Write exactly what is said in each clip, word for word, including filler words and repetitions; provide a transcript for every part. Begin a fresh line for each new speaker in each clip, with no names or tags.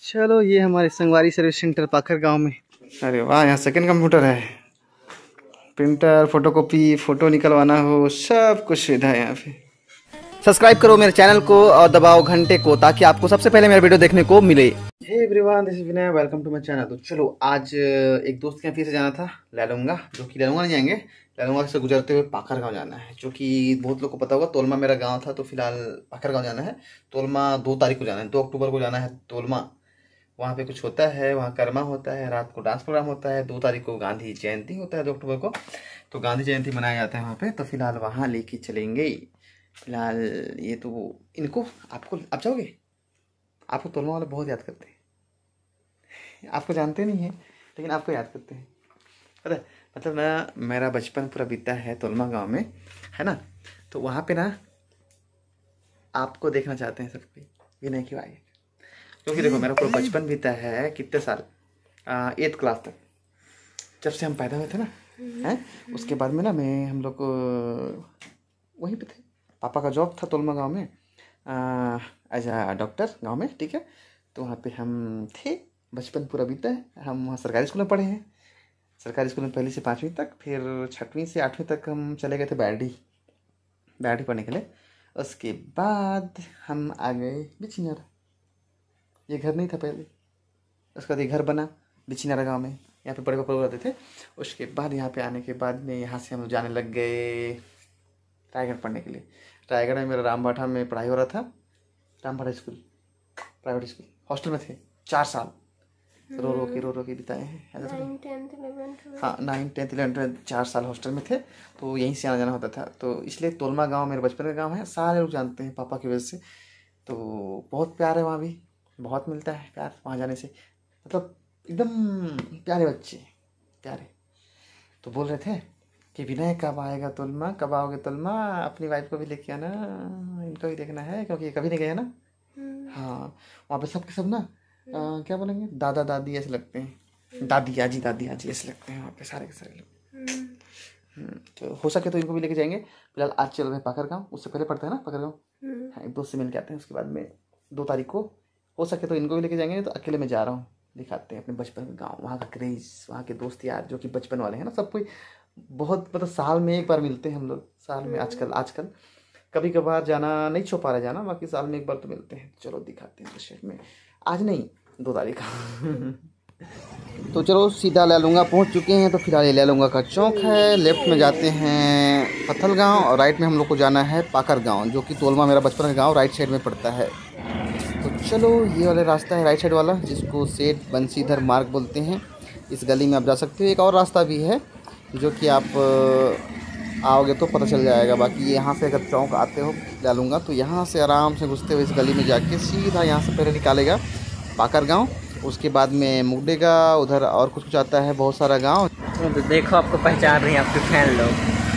चलो ये हमारे संगवारी सर्विस सेंटर पाखर गांव में। अरे वाह, यहाँ सेकंड कंप्यूटर है, प्रिंटर, फोटोकॉपी, फोटो निकलवाना हो, सब कुछ सुविधा है यहाँ पे। सब्सक्राइब करो मेरे चैनल को और दबाओ घंटे को ताकि आपको सबसे पहले मेरा वीडियो देखने को मिले। Hey everyone, this is Vinay, welcome to my channel. तो चलो आज एक दोस्त के यहाँ फिर से जाना था लैलूंगा, जो कि लैलूंगा नहीं जाएंगे, लैलूंगा से गुजरते हुए पाखर गांव जाना है, जो कि बहुत लोग को पता होगा। तोलमा मेरा गांव था, तो फिलहाल पाखर गांव जाना है। तोलमा दो तारीख को जाना है, दो अक्टूबर को जाना है तोलमा। वहाँ पे कुछ होता है, वहाँ कर्मा होता है, रात को डांस प्रोग्राम होता है। दो तारीख को गांधी जयंती होता है, दो अक्टूबर को, तो गांधी जयंती मनाया जाता है वहाँ पे। तो फिलहाल वहाँ लेके चलेंगे। फिलहाल ये तो इनको आपको, आप जाओगे? आपको तोलमा वाले बहुत याद करते हैं, आपको जानते नहीं हैं लेकिन आपको याद करते हैं, पता है? मतलब ना, मेरा बचपन पूरा बीता है तोलमा गांव में, है ना। तो वहाँ पे ना आपको देखना चाहते हैं सब कोई, विनय क्यों आए, क्योंकि देखो मेरा पूरा बचपन बीता है कितने साल, एट्थ क्लास तक, जब से हम पैदा हुए थे ना, हैं। उसके बाद में ना मैं हम लोग वहीं पे थे, पापा का जॉब था तोलमा गांव में एज अ डॉक्टर गांव में, ठीक है। तो वहाँ पे हम थे, बचपन पूरा बीता है। हम वहाँ सरकारी स्कूल में पढ़े हैं, सरकारी स्कूल में पहली से पाँचवीं तक, फिर छठवीं से आठवीं तक हम चले गए थे बैरडी, बैरडी पढ़ने के लिए। उसके बाद हम आ गए बिछिनारा, ये घर नहीं था पहले, उसके बाद ये घर बना बिछिनारा गांव में, यहाँ पे बड़े पापा रहते थे। उसके बाद यहाँ पे आने के बाद में यहाँ से हम जाने लग गए रायगढ़ पढ़ने के लिए। रायगढ़ में मेरा रामबाठा में पढ़ाई हो रहा था, Rambatha school, private school, hostel में थे चार साल, रो रो के रो रो के बिताए हैं। हाँ, नाइन टेंथ इलेवन चार साल हॉस्टल में थे, तो यहीं से आना जाना होता था। तो इसलिए तोलमा गांव मेरे बचपन का गांव है, सारे लोग जानते हैं पापा की वजह से। तो बहुत प्यार है वहाँ भी, बहुत मिलता है प्यार वहाँ जाने से, मतलब एकदम प्यारे बच्चे, प्यारे। तो बोल रहे थे कि विनय कब आएगा तोलमा, कब आओगे तोलमा, अपनी वाइफ को भी लेके आना, इनको भी देखना है, क्योंकि ये कभी नहीं गए ना। हाँ, वहाँ पे सब के सब ना आ, क्या बोलेंगे, दादा दादी ऐसे लगते हैं, दादी आजी दादी आजी ऐसे लगते हैं वहाँ पे सारे के सारे लोग। तो हो सके तो इनको भी लेके जाएंगे। फिलहाल आज चल रहे पाखर गाँव, उससे पहले पड़ता है ना पाखर गाँव। हाँ, एक दोस्त से मिल के आते हैं, उसके बाद में दो तारीख को हो सके तो इनको भी लेके जाएंगे, तो अकेले में जा रहा हूँ, दिखाते हैं अपने बचपन का गाँव, वहाँ का क्रेज, वहाँ के दोस्त यार जो कि बचपन वाले हैं ना, सब कोई बहुत, मतलब साल में एक बार मिलते हैं हम लोग, साल में आजकल आजकल कभी कभार जाना नहीं छो पा रहा जाना, बाकी साल में एक बार तो मिलते हैं। चलो दिखाते हैं शहर में, आज नहीं दो तारीख का। तो चलो सीधा लैलूंगा पहुंच चुके हैं। तो फिलहाल ये लैलूंगा का चौक है, लेफ्ट में जाते हैं पत्थल गांव और राइट में हम लोग को जाना है पाखर गांव, जो कि तोलमा मेरा बचपन का गांव राइट साइड में पड़ता है। तो चलो ये वाला रास्ता है राइट साइड वाला, जिसको सेठ बंसीधर मार्ग बोलते हैं। इस गली में आप जा सकते हो, एक और रास्ता भी है जो कि आप आओगे तो पता चल जाएगा। बाकी यहाँ से अगर चौक आते हो लैलूंगा, तो यहाँ से आराम से घुसते हुए इस गली में जाके सीधा यहाँ से पहले निकालेगा पाखर गांव, उसके बाद में मुगडेगा, उधर और कुछ कुछ आता है, बहुत सारा गांव।
तो देखो आपको पहचान रही हैं आपके फैन लोग।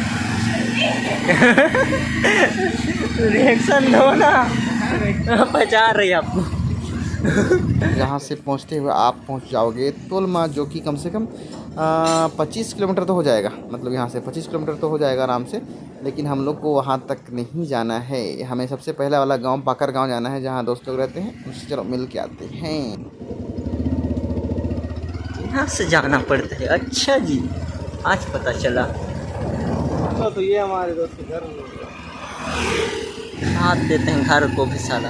रिएक्शन दो ना, पहचान रही है आपको।
यहाँ से पहुँचते हुए आप पहुँच जाओगे तोलमा, जो कि कम से कम पच्चीस किलोमीटर तो हो जाएगा, मतलब यहाँ से पच्चीस किलोमीटर तो हो जाएगा आराम से। लेकिन हम लोग को वहाँ तक नहीं जाना है, हमें सबसे पहला वाला गांव पाखर गांव जाना है, जहाँ दोस्त लोग रहते हैं, उससे चलो मिल के आते हैं।
यहाँ से जाना पड़ता है, अच्छा जी, आज पता चला।
तो ये हमारे दोस्त के घर
हाथ देते हैं घर को भी साला।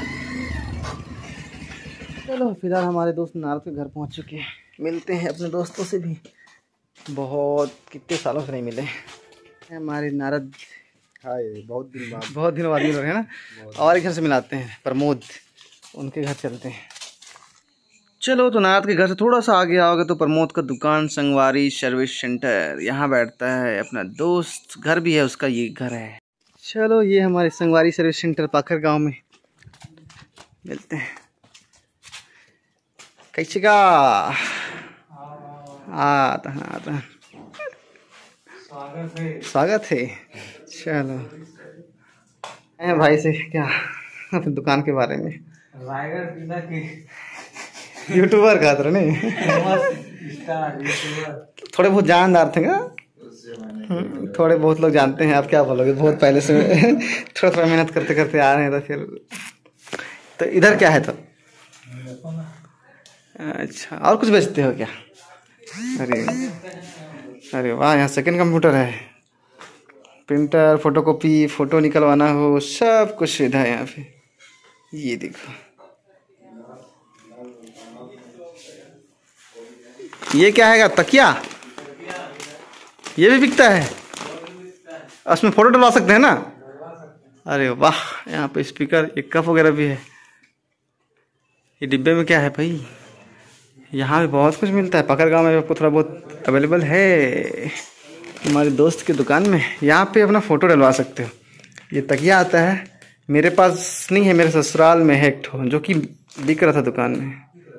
चलो फिलहाल हमारे दोस्त नारद के घर पहुंच चुके हैं, मिलते हैं अपने दोस्तों से भी, बहुत कितने सालों से नहीं मिले हमारे नारद।
हाय, बहुत दिन बाद
बहुत दिन बाद मिल रहे हैं ना। और एक घर से मिलाते हैं, प्रमोद, उनके घर चलते हैं। चलो तो नारद के घर से थोड़ा सा आगे आओगे तो प्रमोद का दुकान संगवारी सर्विस सेंटर, यहाँ बैठता है अपना दोस्त, घर भी है उसका, ये घर है। चलो ये हमारे संगवारी सर्विस सेंटर पाखर गांव में, मिलते हैं। कैसे का आता है आता है, स्वागत है, स्वागत है। चलो है भाई से क्या अपनी दुकान के बारे में,
रायगढ़ की
यूट्यूबर का तो नहीं, थोड़े बहुत जानदार थे क्या, थोड़े बहुत लोग जानते हैं, आप क्या बोलोगे, बहुत पहले से थोड़ा थोड़ा मेहनत करते करते आ रहे हैं। तो फिर तो इधर क्या है, तो अच्छा, और कुछ बेचते हो क्या? अरे अरे वाह, यहाँ सेकंड कंप्यूटर है। प्रिंटर, फोटोकॉपी, फोटो निकलवाना हो, सब कुछ सुविधा है यहाँ पे। ये देखो, ये क्या है? तकिया, ये भी बिकता है। उसमें फोटो डलवा सकते हैं ना? अरे वाह, यहाँ पे स्पीकर, एक कप वगैरह भी है। ये डिब्बे में क्या है भाई? यहाँ भी बहुत कुछ मिलता है। पकड़ गाँव में आपको थोड़ा बहुत अवेलेबल है हमारे दोस्त की दुकान में। यहाँ पे अपना फ़ोटो डलवा सकते हो। ये तकिया आता है, मेरे पास नहीं है, मेरे ससुराल में है एक ठो, जो कि बिक रहा था दुकान में।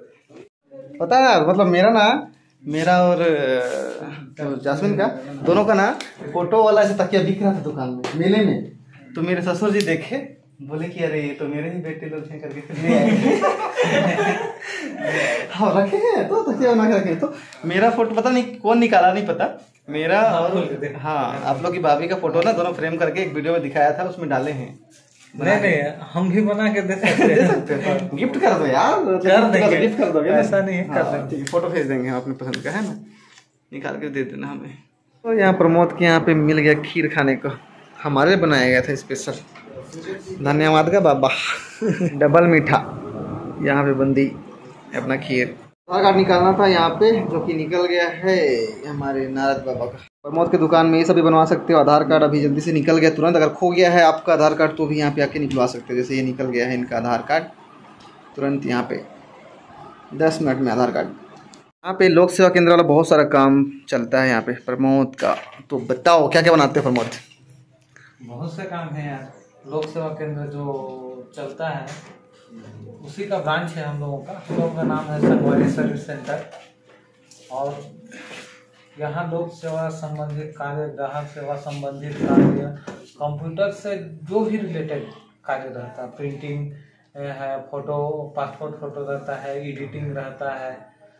पता है, मतलब मेरा ना, मेरा और जासमीन का, दोनों का ना फोटो वाला ऐसे तकिया बिक रहा था दुकान में, मेले में। तो मेरे ससुर जी देखे, बोले कि अरे ये तो मेरे ही बेटे लोग हैं करके फिर ले आए। हाँ, रखे हैं तो तकिया बना के रखे। तो मेरा फोटो पता नहीं कौन निकाला, नहीं पता, मेरा और हाँ आप लोग की भाभी का फोटो ना दोनों फ्रेम करके एक वीडियो में दिखाया था, उसमें डाले हैं।
नहीं नहीं, हम भी बना के दे सकते
दे सकते हैं, गिफ्ट कर दो यार,
कर देंगे,
गिफ्ट कर दोगे,
ऐसा नहीं है, कर
हाँ,
देंगे।
फोटो भेज देंगे अपने पसंद का, है ना, निकाल के दे देना हमें। तो यहाँ प्रमोद के यहाँ पे मिल गया खीर खाने को, हमारे बनाया गया था स्पेशल। धन्यवाद का बाबा। डबल मीठा, यहाँ पे बंदी अपना खीर। आधार कार्ड निकालना था यहाँ पे, जो कि निकल गया है हमारे नारद बाबा का। प्रमोद की दुकान में ये सभी बनवा सकते हो। आधार कार्ड अभी जल्दी से निकल गया तुरंत। अगर खो गया है आपका आधार कार्ड तो भी यहाँ पे आके निकलवा सकते हो। जैसे ये निकल गया है इनका आधार कार्ड, तुरंत यहाँ पे दस मिनट में आधार कार्ड। यहाँ पे लोक सेवा केंद्र वाला बहुत सारा काम चलता है यहाँ पे प्रमोद का। तो बताओ क्या क्या बनाते हैं प्रमोद?
बहुत से काम है यार। लोक सेवा केंद्र जो चलता है उसी का ब्रांच है हम लोगों का। हम लोगों का नाम है संगवारी सर्विस सेंटर। और यहाँ लोक सेवा संबंधित कार्य, ग्राहक सेवा संबंधित कार्य, कंप्यूटर से जो भी रिलेटेड कार्य रहता है, प्रिंटिंग है, फोटो, पासपोर्ट फोटो रहता है, एडिटिंग रहता है,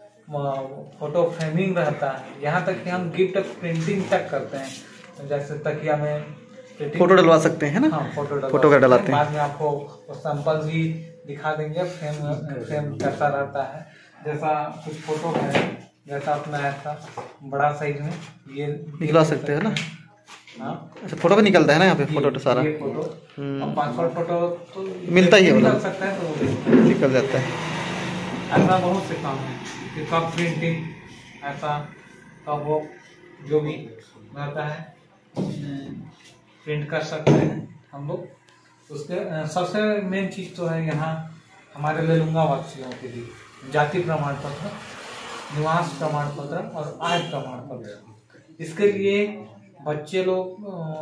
फोटो फ्रेमिंग रहता है, यहाँ तक कि हम गिफ्ट प्रिंटिंग तक करते हैं। जैसे तकिया में
फोटो डलवा सकते हैं ना?
हाँ, फोटो
फोटो का डलाते हैं।
बाद में आपको सैंपल भी दिखा देंगे, फ्रेम फ्रेम कैसा रहता है। जैसा कुछ फोटो है, जैसा अपना ऐसा बड़ा साइज में ये
निकलवा सकते हैं ना?
हाँ,
अच्छा, फोटो भी निकलता है ना यहाँ पे? फोटो तो सारा
ये फोटो और पासपोर्ट फोटो तो
मिलता ही है,
निकल सकता है, तो
निकल जाता है।
ऐसा बहुत से काम है कि कप प्रिंटिंग, ऐसा कप वो जो भी रहता है प्रिंट कर सकते हैं हम लोग। उसके सबसे मेन चीज़ तो है यहाँ हमारे लेलुंगा वासियों के लिए जाति प्रमाण पत्र, निवास प्रमाण पत्र और आय प्रमाण पत्र। इसके लिए बच्चे लोग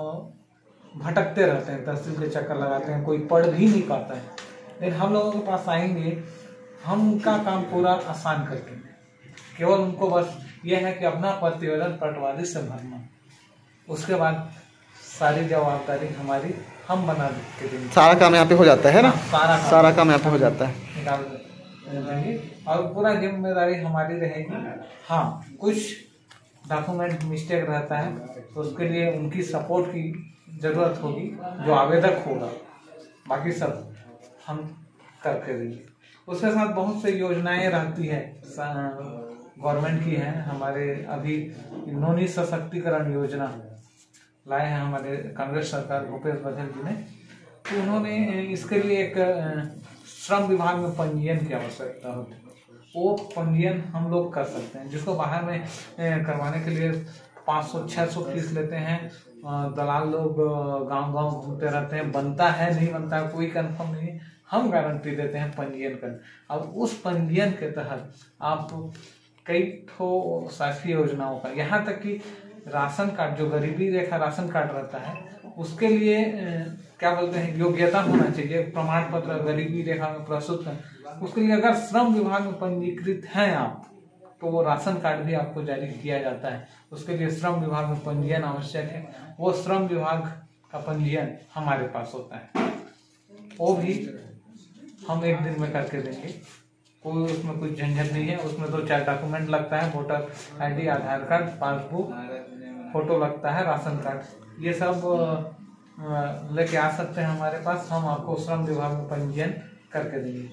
भटकते रहते हैं, तहसील के चक्कर लगाते हैं, कोई पढ़ भी नहीं पाता है। लेकिन हम लोगों के पास आएंगे, हम उनका काम पूरा आसान करके, केवल उनको बस ये है कि अपना प्रतिवेदन पटवारी से भरना, उसके बाद सारी जवाबदारी हमारी, हम बना के देंगे।
सारा काम यहाँ पे हो जाता है ना?
हाँ, सारा काम
सारा काम यहाँ पे हो जाता है,
निकाल देंगे और पूरा जिम्मेदारी हमारी रहेगी। हाँ, कुछ डॉक्यूमेंट मिस्टेक रहता है तो उसके लिए उनकी सपोर्ट की ज़रूरत होगी, जो आवेदक होगा, बाकी सब हम करके देंगे। उसके साथ बहुत से योजनाएं रहती है गवर्नमेंट की हैं। हमारे अभी नौनी सशक्तिकरण योजना लाए हैं हमारे कांग्रेस सरकार, भूपेश बघेल जी ने। तो उन्होंने इसके लिए एक श्रम विभाग में पंजीयन की आवश्यकता होती है। वो पंजीयन हम लोग कर सकते हैं, जिसको बाहर में करवाने के लिए पाँच सौ छः सौ फीस लेते हैं। दलाल लोग गांव गांव घूमते रहते हैं, बनता है नहीं बनता है कोई कंफर्म नहीं है। हम गारंटी देते हैं पंजीयन कर। अब उस पंजीयन के तहत आप कई ठो शासकीय योजनाओं का, यहाँ तक कि राशन कार्ड, जो गरीबी रेखा राशन कार्ड रहता है, उसके लिए क्या बोलते हैं, योग्यता होना चाहिए, प्रमाण पत्र गरीबी रेखा में प्रस्तुत है। उसके लिए अगर श्रम विभाग में पंजीकृत हैं आप, तो वो राशन कार्ड भी आपको जारी किया जाता है। उसके लिए श्रम विभाग में पंजीयन आवश्यक है। वो श्रम विभाग का पंजीयन हमारे पास होता है, वो भी हम एक दिन में करके देंगे। कोई उसमें कोई झंझट नहीं है। उसमें दो चार डॉक्यूमेंट लगता है, voter ID, Aadhaar card, passbook, photo लगता है, राशन कार्ड, ये सब लेके आ सकते हैं हमारे पास। हम आपको श्रम विभाग में पंजीयन करके देंगे।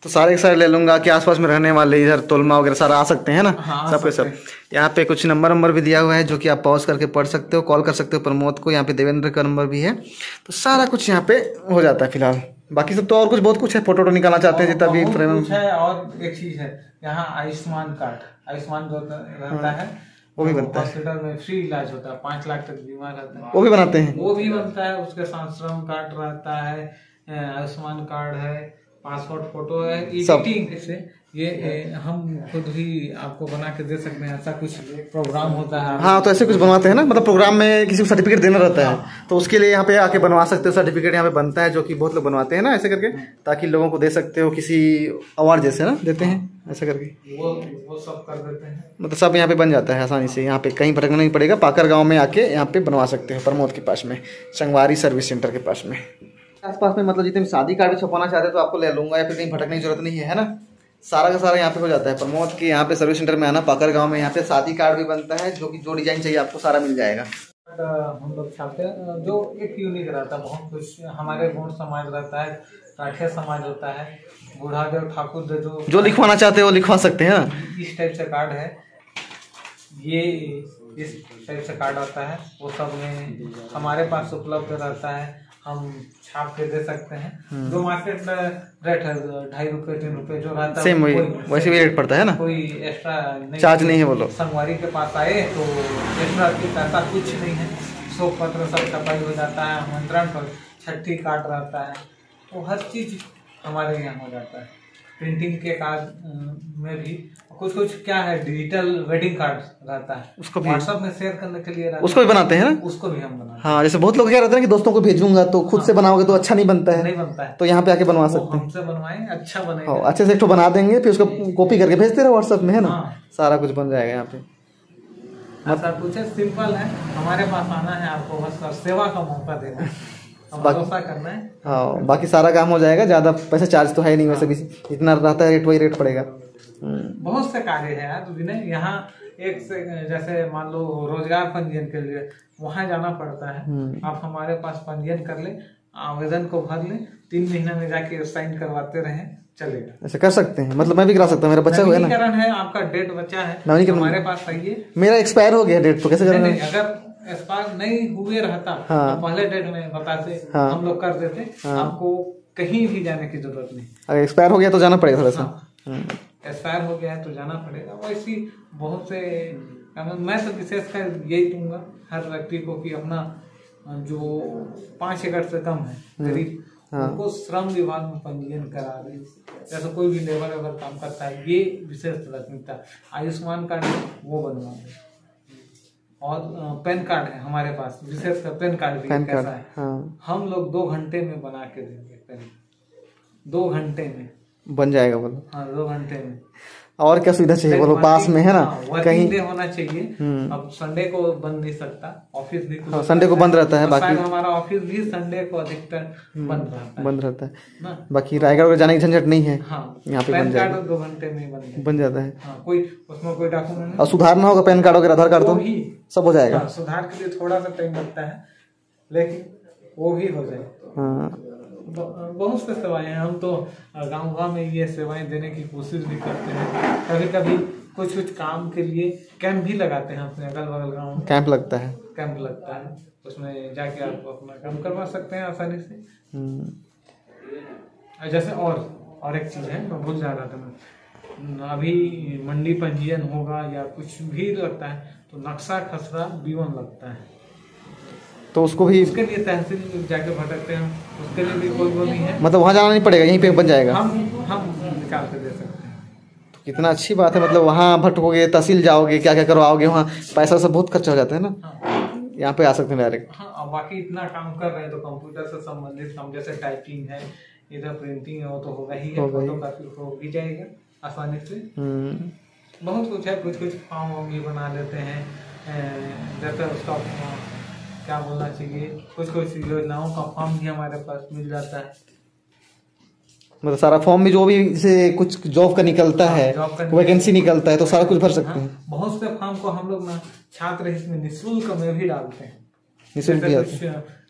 तो सारे के सारे ले लूंगा कि आसपास में रहने वाले इधर तोलमा वगैरह सारा आ सकते हैं ना।
हाँ,
सब के सब यहाँ पे कुछ नंबर नंबर भी दिया हुआ है जो कि आप पॉज करके पढ़ सकते हो, कॉल कर सकते हो प्रमोद को। यहाँ पे देवेंद्र का नंबर भी है, तो सारा कुछ यहाँ पे हो जाता है फिलहाल। बाकी सब तो और कुछ बहुत कुछ है, फोटो वोटो निकालना चाहते हैं जितना भी फ्रेम
कुछ है। और एक चीज है यहाँ आयुष्मान कार्ड, आयुष्मान जो रहता है
वो भी बनता है,
हॉस्पिटल में फ्री इलाज होता है, पाँच लाख तक बीमा रहता है,
वो भी बनाते हैं,
वो भी बनता है। उसके साथ श्रम कार्ड रहता है, आयुष्मान कार्ड है, पासपोर्ट फोटो है, एडिटिंग से ये ए, हम खुद ही आपको बना के दे सकते हैं। ऐसा कुछ प्रोग्राम होता है।
हाँ, तो ऐसे कुछ बनवाते हैं ना, मतलब प्रोग्राम में किसी को सर्टिफिकेट देना रहता है, तो उसके लिए यहाँ पे आके बनवा सकते हो। सर्टिफिकेट यहाँ पे बनता है, जो कि बहुत लोग बनवाते हैं ना ऐसे करके, ताकि लोगों को दे सकते हो किसी अवार्ड जैसे ना देते हैं ऐसा करके,
वो वो सब कर देते हैं।
मतलब सब यहाँ पे बन जाता है आसानी से। यहाँ पे कहीं भटकना नहीं पड़ेगा, पाकर गाँव में आके यहाँ पे बनवा सकते हो प्रमोद के पास में, संगवारी सर्विस सेंटर के पास में। आसपास में मतलब जितने भी शादी कार्ड भी छपवाना चाहते हैं तो आपको ले लूंगा, या फिर कहीं भटकने की जरूरत नहीं है, है ना। सारा का सारा यहाँ पे हो जाता है प्रमोद के यहाँ पे सर्विस सेंटर में आना, पाकर गांव में। यहाँ पे शादी कार्ड भी बनता है, जो कि जो डिजाइन चाहिए आपको सारा मिल जाएगा।
हम लोग छापते हैं जो एक यूनिक रहता है, बहुत कुछ हमारे गौड़ समाज रहता है, राठिया समाज होता है, बूढ़ादेव ठाकुर जो
जो लिखवाना चाहते हो लिखवा सकते हैं।
इस टाइप से कार्ड है, ये इस टाइप से कार्ड आता है, वो सब में हमारे पास उपलब्ध रहता है, हम छाप के दे सकते हैं। जो मार्केट रेट है ढाई रुपए तीन रुपए जो रहता है,
सेम वही वैसे भी रेट पड़ता है ना,
कोई एक्स्ट्रा नहीं,
चार्ज नहीं है। बोलो
संगवारी के पास आए तो एक्स्ट्रा पैसा कुछ नहीं है, शोक पत्र सब छपाई हो जाता है, आमंत्रण पर छठी कार्ड रहता है, तो हर चीज हमारे यहाँ हो जाता है। प्रिंटिंग के कार्ड में भी कुछ कुछ क्या है, डिजिटल वेडिंग कार्ड रहता है, उसको व्हाट्सएप में शेयर करने के लिए रहता है,
उसको भी बनाते हैं ना,
उसको भी हम बनाते हैं।
हाँ, जैसे बहुत लोग क्या रहते हैं कि दोस्तों को भेजूंगा तो खुद हाँ, से बनाओगे तो अच्छा नहीं बनता है,
नहीं बनता है,
तो यहाँ पे आके बनवा सकते हैं।
हमसे बनवाएं, अच्छा बनेगा,
हाँ, अच्छे से एक तो बना देंगे, फिर उसको कॉपी करके भेजते रहो व्हाट्सएप में, है ना। सारा कुछ बन जाएगा यहाँ पे।
ऐसा कुछ है, सिंपल है, हमारे पास आना है, आपको बस सेवा का मौका देना है, भरोसा करना है।
हाँ, बाकी सारा काम हो जाएगा, ज्यादा पैसा चार्ज तो है नहीं, वैसे भी इतना रहता है रेट वही रेट पड़ेगा।
बहुत से कार्य है यार विनय, यहाँ एक से जैसे मान लो रोजगार पंजीयन के लिए वहाँ जाना पड़ता है, आप हमारे पास पंजीयन कर ले, आवेदन को भर ले, तीन महीना में जाके साइन करवाते रहे, चलेगा। ऐसे
कर सकते हैं, मतलब मैं भी करा सकता हूँ, मेरा बच्चा हुआ है ना,
नवीनीकरण है, आपका डेट बचा है, हमारे पास आइए।
मेरा एक्सपायर हो गया डेट, तो कैसे करना है?
अगर एक्सपायर नहीं हुए रहता तो पहले डेट में बताते, हम लोग कर देते, आपको कहीं भी जाने की जरूरत नहीं।
अगर एक्सपायर हो गया तो जाना पड़ेगा थोड़ा सा,
एक्सपायर हो गया है तो जाना पड़ेगा। वैसी बहुत से, मैं तो विशेषकर यही दूंगा हर व्यक्ति को कि अपना जो पाँच एकड़ से कम है गरीब, उनको श्रम विभाग में पंजीयन करा दे। जैसे कोई भी लेबर अगर काम करता है, ये विशेष प्राथमिकता। आयुष्मान कार्ड वो बनवा दे, और पैन कार्ड है हमारे पास, विशेषकर पैन कार्ड भी कैसा कार्ड, है हाँ। हम लोग दो घंटे में बना के देंगे, पैन दो घंटे में बन जाएगा। बोलो हाँ, दो घंटे में। और क्या सुविधा चाहिए बोलो, पास में है ना, हाँ, कहीं डे होना चाहिए। अब संडे को बंद नहीं सकता, ऑफिस भी हाँ, संडे को बंद रहता है, बाकी हमारा ऑफिस भी संडे को अधिकतर बंद रहता है, बंद रहता है। बाकी रायगढ़ जाने की झंझट नहीं है, हाँ, यहाँ पे पैन कार्ड दो घंटे में बन बन जाता है, हाँ, कोई उसमें कोई डॉक्यूमेंट और सुधारना होगा पैन कार्ड वगैरह, आधार कार्ड तो सब हो जाएगा। सुधार के लिए थोड़ा सा टाइम लगता है, लेकिन वो भी हो जाए। बहुत से सेवाएं हैं, हम तो गांव गांव में ये सेवाएं देने की कोशिश भी करते हैं। कभी कभी कुछ कुछ काम के लिए कैंप भी लगाते हैं, अपने अगल बगल गाँव में कैंप लगता है, कैंप लगता है, उसमें जाके आप अपना काम करवा सकते हैं आसानी से। जैसे और और एक चीज है, मैं भूल जा रहा था, मैं अभी मंडी पंजीयन होगा या कुछ भी लगता है तो नक्शा खसरा बीवन लगता है, तो उसको भी उसके लिए तहसील जाके भटकते हैं, उसके लिए भी कोई वो नहीं है, मतलब वहाँ जाना नहीं पड़ेगा, यहीं पे बन जाएगा, हम हम निकाल के दे सकते हैं। तो कितना अच्छी बात है, मतलब वहाँ भटकोगे, तहसील जाओगे, क्या क्या करवाओगे, वहाँ पैसा सब बहुत खर्चा हो जाता है ना, हाँ। यहाँ पे आ सकते हैं डायरेक्ट। हाँ, बाकी इतना काम कर रहे हैं तो कंप्यूटर से संबंधित काम, जैसे टाइपिंग है, इधर प्रिंटिंग है, वो तो होगा ही, फोटोकॉपी हो भी जाएगा आसानी से। बहुत कुछ है, कुछ कुछ फॉर्म वॉर्म भी बना लेते हैं, जैसे उसका क्या बोलना चाहिए, कुछ कुछ योजनाओं का फॉर्म भी हमारे पास मिल जाता है, मतलब सारा फॉर्म में जो भी से कुछ जॉब का निकलता है, वैकेंसी निकलता है, तो सारा कुछ भर सकते हैं। बहुत से फॉर्म को हम लोग ना छात्र हित में निःशुल्क में भी डालते हैं, निःशुल्क कुछ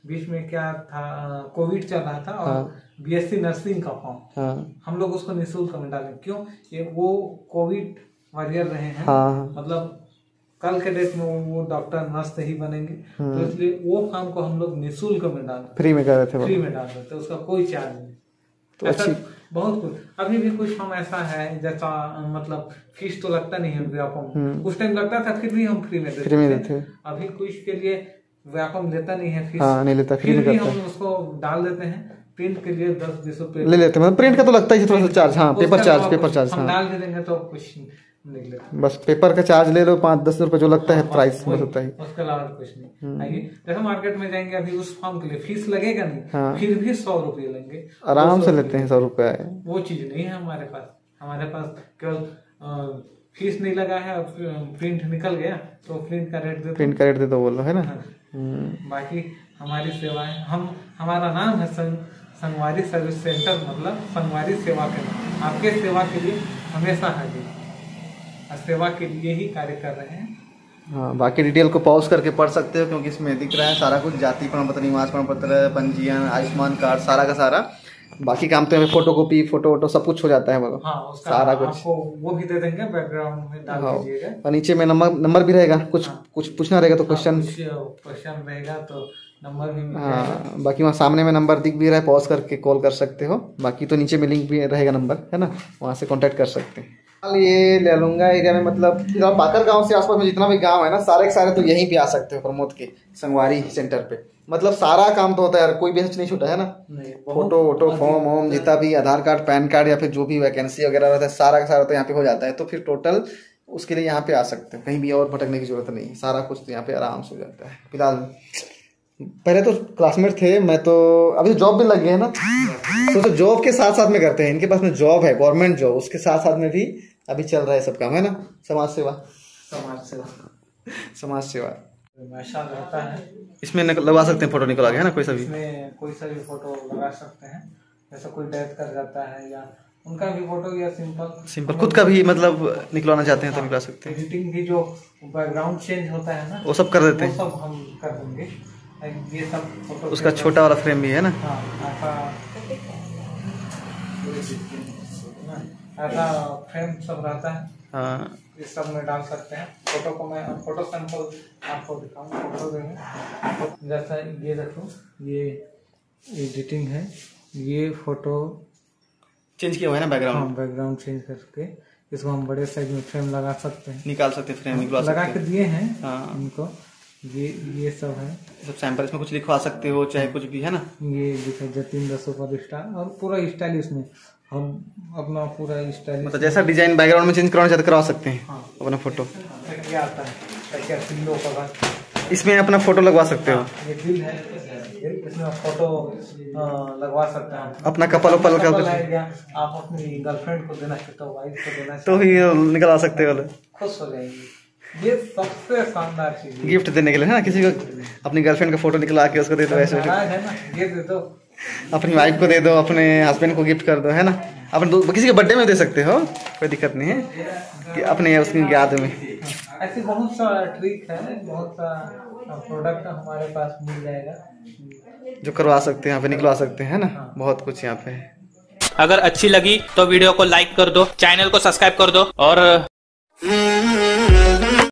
बीच में क्या था, कोविड चल रहा था और
हाँ।
बीएससी नर्सिंग का फॉर्म,
हाँ
हम लोग उसको निःशुल्क में डालें। क्यों? ये वो कोविड वॉरियर रहे हैं,
हाँ
मतलब कल के डेट में वो डॉक्टर नर्स ही बनेंगे, तो इसलिए वो फॉर्म को हम लोग निःशुल्क में डाल
फ्री में कर रहे थे वो।
फ्री में डाल रहे थे, उसका कोई चार्ज नहीं।
तो
ऐसा
अच्छी
बहुत कुछ अभी भी कुछ हम ऐसा है जैसा मतलब फीस तो लगता नहीं है व्यापम, उस टाइम लगता था फिर भी हम फ्री में
फ्री में
देते
देते
थे। अभी कुछ के लिए व्यापम लेता नहीं है फीस,
हाँ नहीं लेता, फ्री
फिर
में
भी
करता
हम उसको डाल देते हैं। प्रिंट के लिए दस बीस रुपए
ले लेते, मतलब प्रिंट का तो लगता ही है थोड़ा सा चार्ज। हाँ पेपर
उसके
चार्ज,
अलावा
पेपर
कुछ
चार्ज।
हम
हाँ
डाल के देंगे तो कुछ नहीं लेते,
बस पेपर का चार्ज ले लो, पाँच दस रुपए जो लगता है प्राइस
वही,
बस होता है।
उसके अलावा कुछ नहीं। आइए जैसे मार्केट में जाएंगे अभी उस फॉर्म के लिए फीस लगेगा नहीं,
हाँ।
फिर भी सौ रुपये लेंगे,
आराम
दो
से
सौ
लेते हैं सौ रुपया।
वो चीज नहीं है हमारे पास। हमारे पास केवल अ, फीस नहीं लगा है, प्रिंट निकल गया तो प्रिंट का रेट दे दो।
प्रिंट का रेट दे दो बोलो, है ना।
हाँ। बाकी हमारी सेवाएं, हम हमारा नाम है संग, संगवारी सर्विस सेंटर, मतलब संगवारी सेवा केंद्र, आपके सेवा के लिए हमेशा हाजिर, और सेवा के लिए ही कार्य कर रहे हैं।
हाँ बाकी डिटेल को पॉज करके पढ़ सकते हो क्योंकि इसमें दिख रहा है सारा कुछ, जाति प्रमाण पत्र, निवास प्रमाण पत्र, पंजीयन, आयुष्मान कार्ड, सारा का सारा। बाकी काम तो हमें फोटो कॉपी, फोटो वोटो सब कुछ हो जाता है बोलो।
हाँ, उसका
सारा कुछ
आपको वो भी दे देंगे, बैकग्राउंड में डाल
हाँ।
दीजिएगा।
और नीचे में नंबर नंबर भी रहेगा, कुछ
हाँ।
कुछ पूछना रहेगा तो क्वेश्चन।
क्वेश्चन रहेगा तो नंबर भी मिल जाएगा।
हाँ बाकी वहाँ सामने में नंबर दिख भी रहा है, पॉज करके कॉल कर सकते हो। बाकी तो नीचे में लिंक भी रहेगा नंबर, है ना, वहाँ से कांटेक्ट कर सकते हैं। ये लैलूंगा एरिया में मतलब पाकर गांव से आसपास में जितना भी गांव है ना, सारे के सारे तो यहीं पे आ सकते हो प्रमोद के संगवारी सेंटर पे। मतलब सारा काम तो होता है यार, कोई भी ऐसा नहीं छूटा है ना। फोटो वोटो, फॉर्म वॉर्म, जितना भी आधार कार्ड, पैन कार्ड या फिर जो भी वैकेंसी वगैरह रहता है, सारा का सारा तो यहाँ पे हो जाता है। तो फिर टोटल उसके लिए यहाँ पे आ सकते हो, कहीं भी और भटकने की जरूरत नहीं, सारा कुछ तो यहाँ पे आराम से हो जाता है। फिलहाल पहले तो क्लासमेट थे, मैं तो अभी तो जॉब भी लग गए हैं ना, तो, तो जॉब के साथ साथ में करते हैं। इनके पास में जॉब है, गवर्नमेंट जॉब, उसके साथ साथ में भी अभी चल रहा है सब काम, है ना। समाज सेवा,
समाज सेवा,
समाज सेवा
हमेशा रहता है।
इसमें लगवा सकते हैं फोटो निकल आगे, है ना, कोई सा भी।
इसमें कोई सा भी फोटो लगा सकते हैं, जैसे कोई डेथ कर जाता है या उनका भी फोटो, या सिंपल
सिंपल खुद का भी मतलब निकलवाना चाहते हैं तो निकला सकते हैं।
एडिटिंग भी जो बैकग्राउंड चेंज होता है ना,
वो सब कर देते
वो
हैं,
सब हम कर देंगे। ये सब फोटो
उसका छोटा वाला फ्रेम भी है ना।
हाँ, ऐसा ऐसा फ्रेम सब रहता है,
हाँ
इस सब में डाल सकते हैं। फोटो को मैं फोटो सैंपल आपको दिखाऊँ, फोटो देंगे। जैसा ये देखो, ये एडिटिंग है, ये फोटो
चेंज किया हुआ है ना बैकग्राउंड।
हाँ, बैकग्राउंड चेंज करके इसको हम बड़े साइज में फ्रेम लगा सकते हैं,
निकाल सकते हैं, फ्रेम निकलवा
लगा
सकते
के
हैं।
दिए हैं
हाँ
इनको। ये ये सब है,
सब सैंपल, इसमें कुछ लिखवा सकते हो चाहे कुछ भी, है ना।
ये दिखा जतिन दसों का स्टाइल, और पूरा स्टाइल इसमें हम अपना पूरा स्टाइल,
मतलब जैसा डिजाइन बैकग्राउंड में चेंज करवाना चाहते करवा सकते हैं।
हाँ।
अपना फोटो
क्या आता है, क्या पिल्लो का,
इसमें अपना फोटो लगवा सकते हो।
ये दिल है, इसमें फोटो अ, लगवा सकते हैं।
अपना कपल उपल का
कपल है, या आप अपनी गर्लफ्रेंड को देना चाहते हो, वाइफ को देना
तो
चाहते
ही निकलवा सकते हो,
हो, खुश हो जाएंगी। ये सबसे शानदार चीज है।
गिफ्ट देने के लिए, है ना। किसी को अपनी गर्लफ्रेंड का फोटो निकला के उसको दे दो, ऐसे
नाराज है ना, ये दे दो,
अपनी वाइफ को दे दो, अपने हस्बैंड को गिफ्ट कर दो, है ना। अपने दो- किसी के बर्थडे में दे सकते हो, कोई दिक्कत नहीं है, कि अपने उसकी याद में।
ऐसी बहुत सा ट्रिक है, बहुत सा प्रोडक्ट हमारे पास मिल जाएगा
जो करवा सकते हैं यहाँ पे, निकलवा सकते हैं, है ना। बहुत कुछ यहाँ पे है।
अगर अच्छी लगी तो वीडियो को लाइक कर दो, चैनल को सब्सक्राइब कर दो और